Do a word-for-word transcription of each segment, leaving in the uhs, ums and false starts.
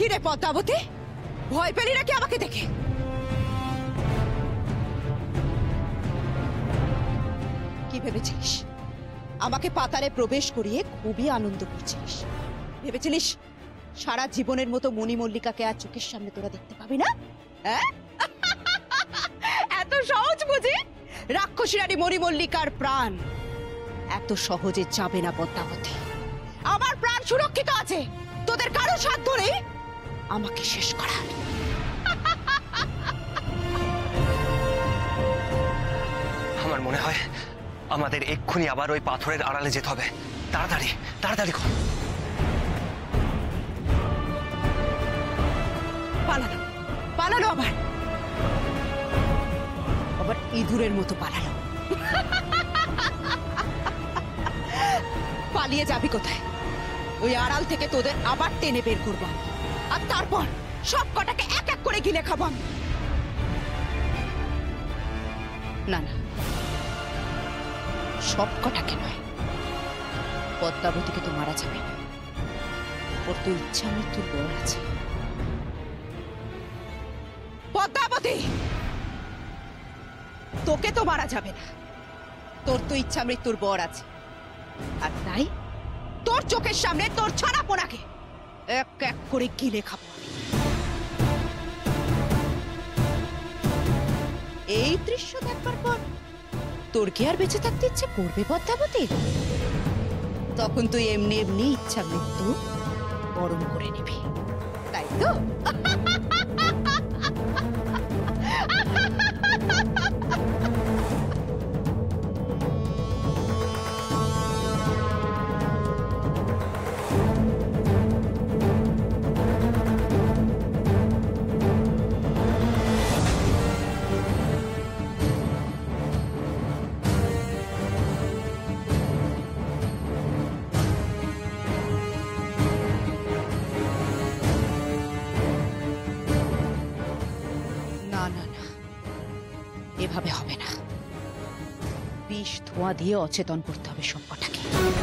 রে পদ্মাবতী, ভয় পেলি নাকি আমাকে দেখে? কি ভেবেছিলিস আমাকে পাতালে প্রবেশ করিয়ে খুবই আনন্দ করছিলিস? ভেবেছিলিস সারা জীবনের মতো মণি মল্লিকাকে আর চোখের সামনে তোরা দেখতে পাবি না? এত সহজ বুঝি? রাক্ষসী রানী মণি মল্লিকার প্রাণ এত সহজে যাবে না পদ্মাবতী। আমার প্রাণ সুরক্ষিত আছে, তোদের কারো সাথ ধরে আমাকে শেষ করার। আমার মনে হয় আমাদের এক্ষুনি আবার ওই পাথরের আড়ালে যেতে হবে। তাড়াতাড়ি তাড়াতাড়ি কর। পালালো পালালো আবার আবার ইঁদুরের মতো পালালো। পালিয়ে যাবি কোথায়? ওই আড়াল থেকে তোদের আবার টেনে বের করবো আর তারপর সব কটাকে এক এক করে গিলে খাবো আমি। না না, সব কটাকে নয়, পদ্মাবতীকে তো মারা যাবে না। ওর তো ইচ্ছা মৃত্যুর বর আছে। পদ্মাবতী, তোকে তো মারা যাবে না, তোর তো ইচ্ছা মৃত্যুর বর আছে। আর তাই তোর চোখের সামনে তোর ছানা পোনাকে এক এক করে গিলে খাবো আমি। এই দৃশ্য দেখবার পর তোর কি আর বেঁচে থাকতে ইচ্ছে করবে পদ্মাবতী? তখন তুই এমনি এমনি ইচ্ছা মৃত্যু বরণ করে নিবি, তাই তো? এভাবে হবে না, বিষ ধোঁয়া দিয়ে অচেতন করতে হবে সবকটাকে।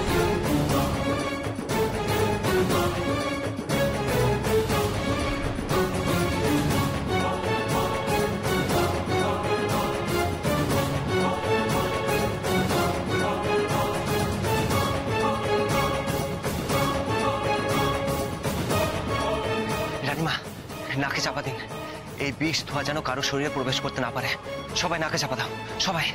রানীমা, নাকে চাপা দিন। এই বিষ ধোঁয়া যেন কারো শরীরে প্রবেশ করতে না পারে। সবাই নাকে চাপা দাও, সবাই।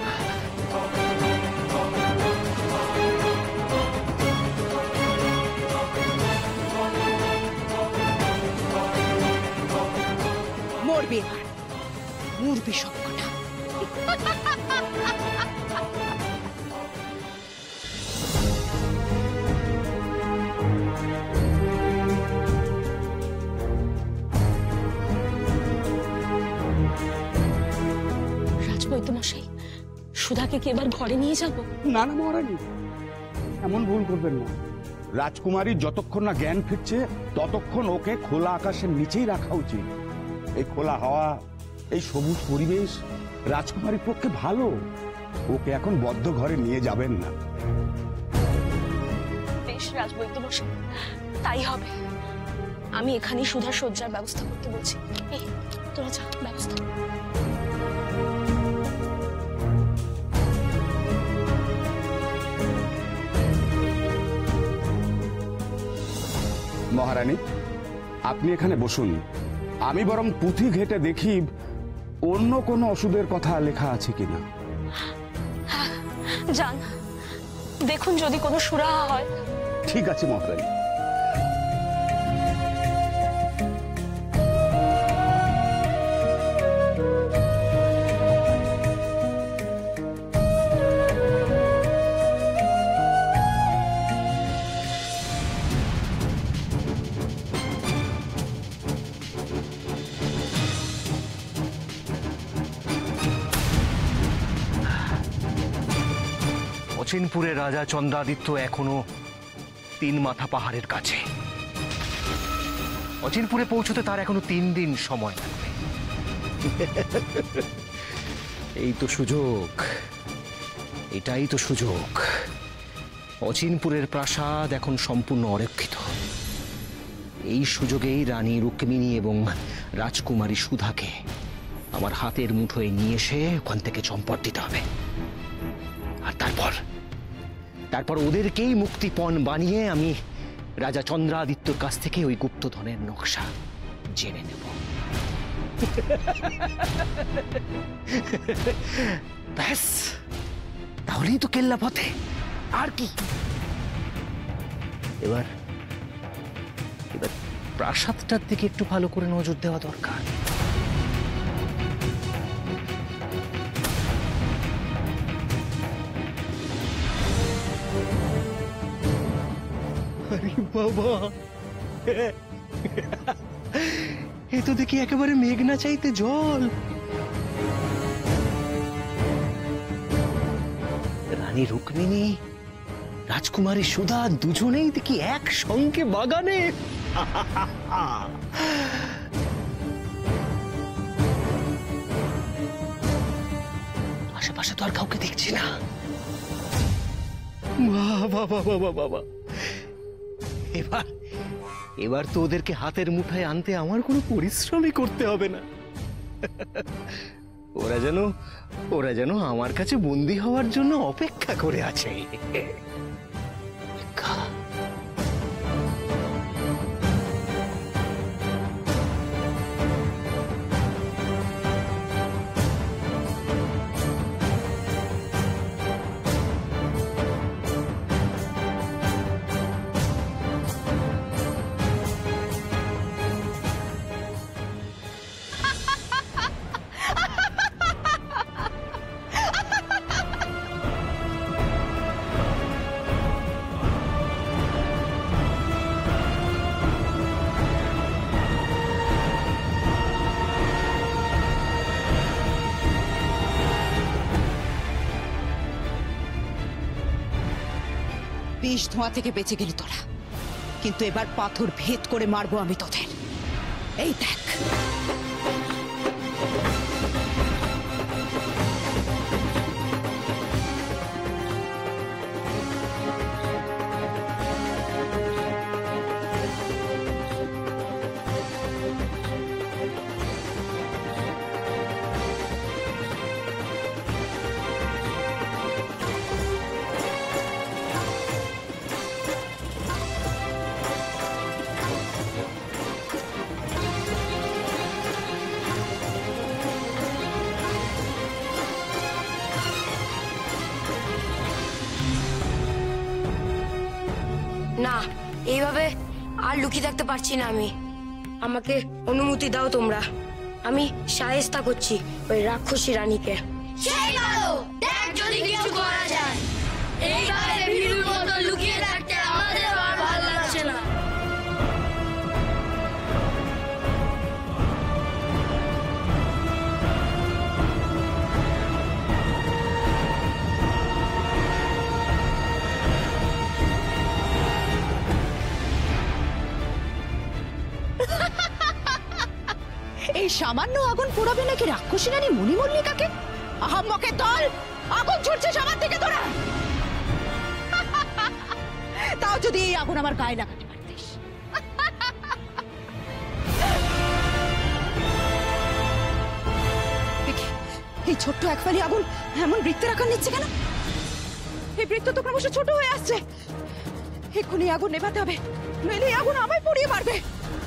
মরবি এবার, মরবি সবকটা। মশাই, সুধাকে কি এবার ঘরে নিয়ে যাব? না না মহারানী, এমন ভুল করবেন না। রাজকুমারী যতক্ষণ না জ্ঞান ফিরছে ততক্ষণ ওকে খোলা আকাশের নিচেই রাখা উচিত। এই খোলা হাওয়া, এই সবুজ পরিবেশ রাজকুমারীর পক্ষে ভালো। ওকে এখন বদ্ধ ঘরে নিয়ে যাবেন না। বেশ রাজবৈদ্য মশাই, তাই হবে। আমি এখানেই সুধার শয্যার ব্যবস্থা করতে বলছি। এই তোরা যা, ব্যবস্থা। মহারানী, আপনি এখানে বসুন। আমি বরং পুঁথি ঘেটে দেখি অন্য কোনো ওষুধের কথা লেখা আছে কিনা। যান, দেখুন যদি কোনো সুরাহা হয়। ঠিক আছে মহারানী। অচিনপুরের রাজা চন্দ্রাদিত্য এখনো তিন মাথা পাহাড়ের কাছে। অচিনপুরে পৌঁছতে তার এখনো তিন দিন সময় লাগবে। এই তো সুযোগ, এটাই তো সুযোগ। অচিনপুরের প্রাসাদ এখন সম্পূর্ণ অরক্ষিত। এই সুযোগেই রানী রুক্মিণী এবং রাজকুমারী সুধাকে আমার হাতের মুঠোয় নিয়ে এসে ওখান থেকে চম্পট দিতে হবে। আর তারপর তারপর ওদেরকেই মুক্তিপণ বানিয়ে আমি রাজা চন্দ্রাদিত্যর কাছ থেকে ওই গুপ্তধনের নকশা জেনে নেব। ব্যাস, তাহলেই তো কেল্লা পথে। আর কি? এবার এবার প্রাসাদটার দিকে একটু ভালো করে নজর দেওয়া দরকার। আরে বাবা, এ তো দেখি একেবারে মেঘনা চাইতে জল। রানী রুক্মিণী, রাজকুমারী সুধা দুজনেই দেখি একসঙ্গে বাগানে। আশেপাশে তো আর কাউকে দেখছি না। বাবা বাবা বাবা বাবা, এবার এবার তো ওদেরকে হাতের মুঠায় আনতে আমার কোনো পরিশ্রমই করতে হবে না। ওরা যেন ওরা যেন আমার কাছে বন্দী হওয়ার জন্য অপেক্ষা করে আছে। বিষ ধোঁয়া থেকে বেঁচে গেলি তোরা, কিন্তু এবার পাথর ভেদ করে মারবো আমি তোদের। এই দেখ, না, এইভাবে আর লুকিয়ে থাকতে পারছি না আমি। আমাকে অনুমতি দাও তোমরা। আমি শায়েস্তা করছি ওই রাক্ষসী রানীকে। সেই ভালো, দেখ যদি কিছু করা যায়। এইভাবে ভীরুর মতো লুকিয়ে থাকতে আমাদের আর ভালো লাগছে না। এই সামান্য আগুন পোড়াবে নাকি রাক্ষসী রানী মণিমল্লিকাকে? আহাম্মকের দল, আগুন ছুটছে সবার দিকে তোরা। তাও যদি এই আগুন আমার গায়ে লাগাতে পারতিস। এই ছোট্ট এক ফালি আগুন এমন বৃত্তের আকার নিচ্ছে কেন? এই বৃত্ত তো ক্রমশ ছোট হয়ে আসছে। এক্ষুনি আগুন নেভাতে হবে, নইলে এই আগুন আমায় পুড়িয়ে মারবে।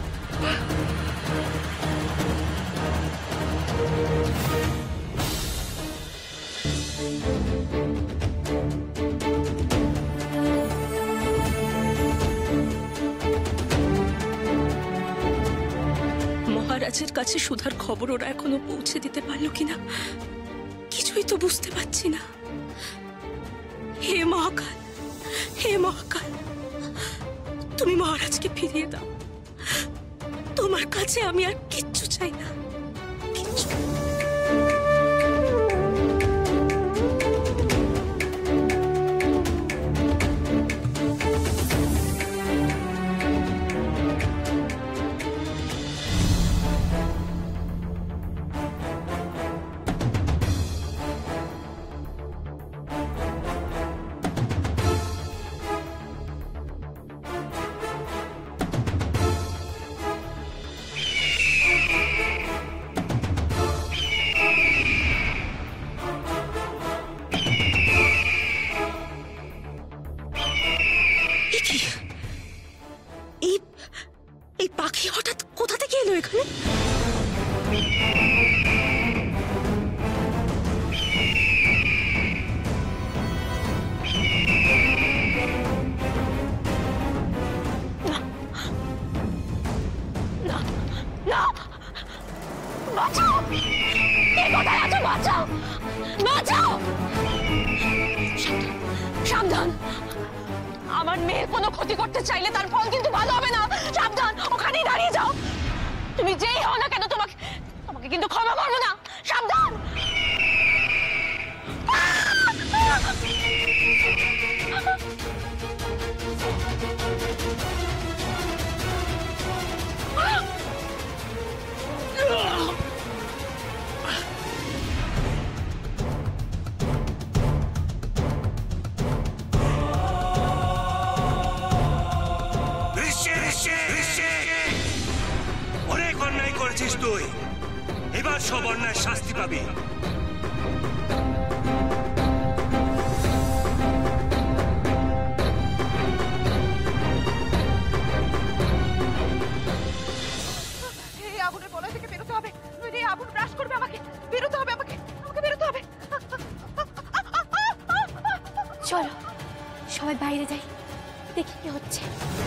মহারাজের কাছে সুধার খবর ওরা এখনো পৌঁছে দিতে পারলো কিনা কিছুই তো বুঝতে পারছি না। হে মহাকাল, হে মহাকাল, তুমি মহারাজকে ফিরিয়ে দাও। তোমার কাছে আমি আর কিচ্ছু চাই না, কিচ্ছু। এ কি? এই এই পাখি হঠাৎ কোথা থেকে এলো এখানে? না, না, বাঁচাও! কে কোথায় আছো? বাঁচাও! বাঁচাও! সাবধান, সাবধান! আমার মেয়ের কোনো ক্ষতি করতে চাইলে তার ফল কিন্তু ভালো হবে না। সাবধান, ওখানেই দাঁড়িয়ে যাও। তুমি যেই হও না কেন, তোমাকে তোমাকে কিন্তু ক্ষমা করবো না। সাবধান! অনেক অন্যায় করেছিস তুই, এবার সব অন্যায় শাস্তি পাবি। এই আগুনের বলয় থেকে বেরোতে হবে, নইলে এই আগুন গ্রাস করবে আমাকে। বেরোতে হবে আমাকে, আমাকে বেরোতে হবে। চলো সবাই বাইরে যাই, দেখি কি হচ্ছে।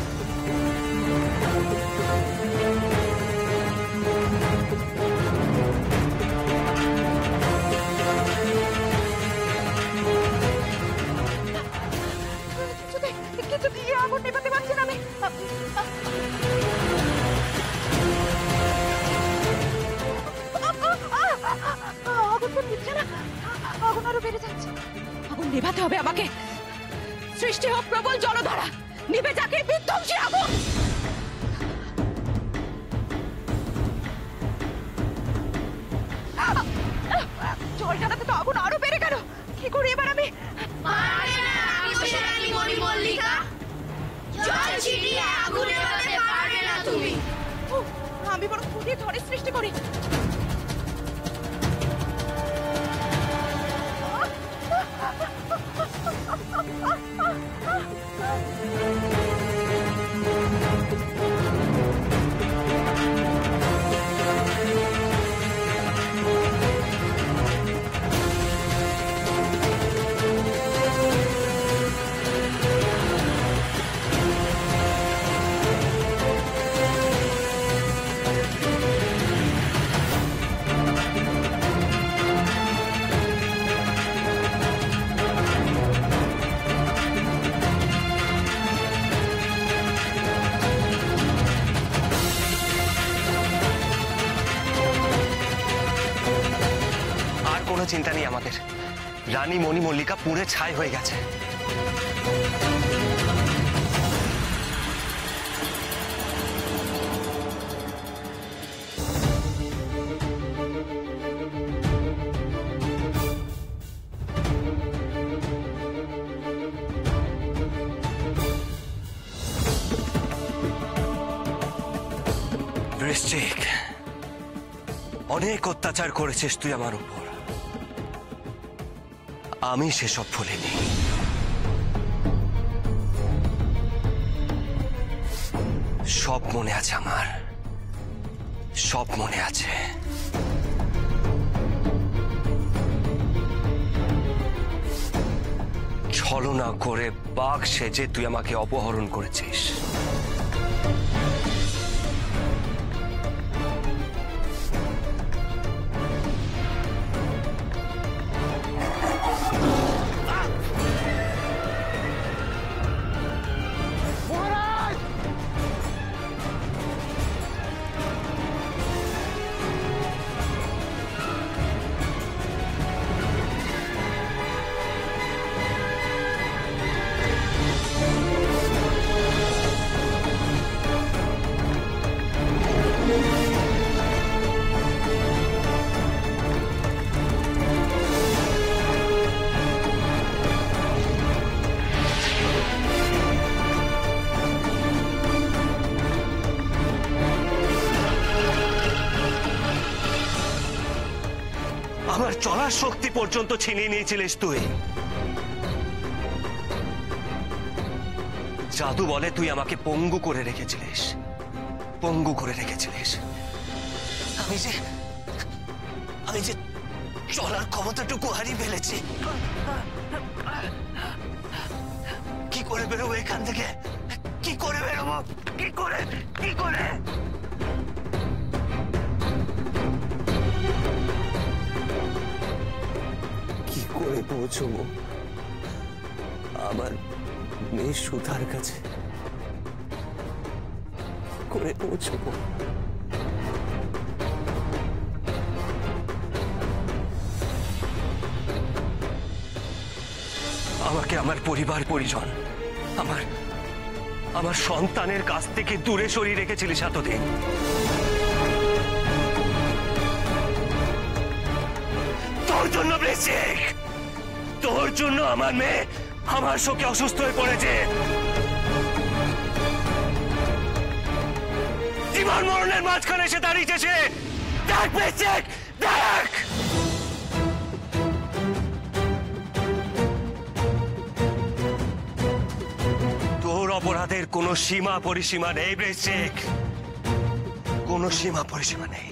কিছুতে কিছুতে এই আগুন নেভাতে পারছি না আমি। আগুন তো নিচ্ছে না, আগুন আরো বেড়ে যাচ্ছে। আগুন নেভাতে হবে আমাকে। সৃষ্টি হোক প্রবল জলধারা, নিভে যাকে বিধ্বংসী আগুন। জল ঢালাতে তো আগুন আরো বেড়ে গেল। কি করি এবার আমি? পারবে না রাক্ষসী রানী মণিমল্লিকা, জল ছিটিয়ে আগুন নেভাতে পারবে না তুমি। উহ, আমি বরং ফুটিয়ে ঝড়ের সৃষ্টি করি। কোনো চিন্তা নেই আমাদের। রানী মণিমল্লিকা পুড়ে ছাই হয়ে গেছে। বৃশ্চিক, অনেক অত্যাচার করেছিস তুই আমার উপর, আমি সেসব ভুলিনি। সব মনে আছে আমার, সব মনে আছে। ছলনা করে বাঘ সেজে তুই আমাকে অপহরণ করেছিস। আমার চলার শক্তি পর্যন্ত ছিনিয়ে নিয়েছিলিস তুই। জাদু বলে তুই আমাকে পঙ্গু করে রেখেছিলিস, পঙ্গু করে রেখেছিলিস। আমি যে আমি যে চলার ক্ষমতাটুকু হারিয়ে ফেলেছি। কি করে বেরোবো এখান থেকে? কি করে বেরোবো? কি করে কি করে কি করে পৌঁছবো আমার মেয়ে সুধার কাছে? কি করে পৌঁছবো? আমাকে আমার পরিবার পরিজন, আমার আমার সন্তানের কাছ থেকে দূরে সরিয়ে রেখেছিলিস এতদিন। তোর জন্য বৃশ্চিক, তোর জন্য আমার মেয়ে আমার শোকে অসুস্থ হয়ে পড়েছে। জীবন মরণের মাঝখানে এসে দাঁড়িয়েছে সে। দেখ বৃশ্চিক, দেখ। তোর অপরাধের কোনো সীমা পরিসীমা নেই বৃশ্চিক, কোনো সীমা পরিসীমা নেই।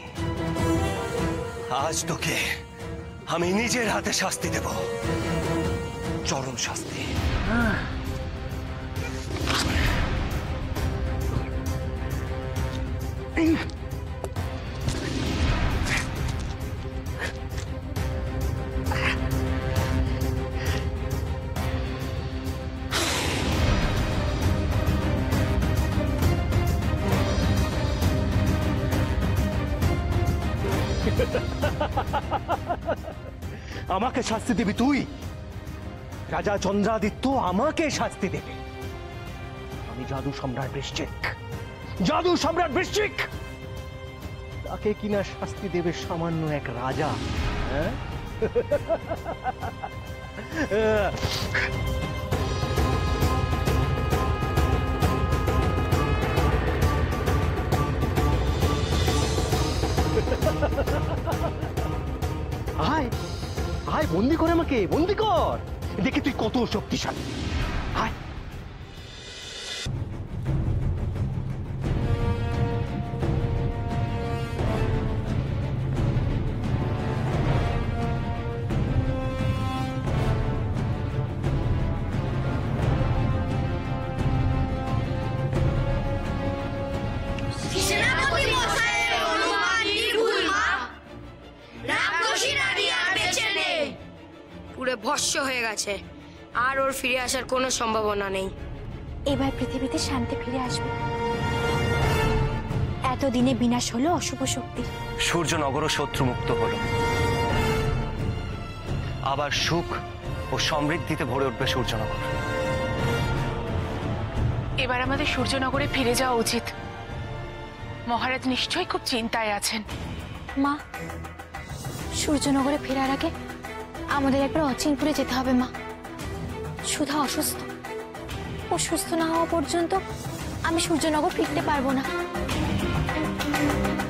আজ তোকে আমি নিজের হাতে শাস্তি দেব, চরম শাস্তি। আমাকে শাস্তি দিবি তুই? রাজা চন্দ্রাদিত্য আমাকে শাস্তি দেবে? আমি জাদু সম্রাট বৃশ্চিক, জাদু সম্রাট বৃশ্চিক, তাকে কিনা শাস্তি দেবে সামান্য এক রাজা? হ্যাঁ? আয় আয়, বন্দি কর আমাকে, বন্দি কর, দেখি তুই কত শক্তিশালী। আয়। সেনাপতি মশাইয়ের অনুমান নির্ভুল মা। রাক্ষসী রানী আর বেঁচে নেই। পুরো ভস্য হয়ে গেছে, আর ওর ফিরে আসার কোনো সম্ভাবনা নেই। এবার পৃথিবীতে শান্তি ফিরে আসবে। এতদিনে বিনাশ হলো অশুভ শক্তি। সূর্যনগরও শত্রুমুক্ত হলো, আবার সুখ ও সমৃদ্ধিতে ভরে উঠবে সূর্যনগর। এবার আমাদের সূর্যনগরে ফিরে যাওয়া উচিত। মহারাজ নিশ্চয়ই খুব চিন্তায় আছেন। মা, সূর্যনগরে ফেরার আগে আমাদের একবার অচিনপুরে যেতে হবে মা। সুধা অসুস্থ, ও সুস্থ না হওয়া পর্যন্ত আমি সূর্যনগর ফিরতে পারবো না।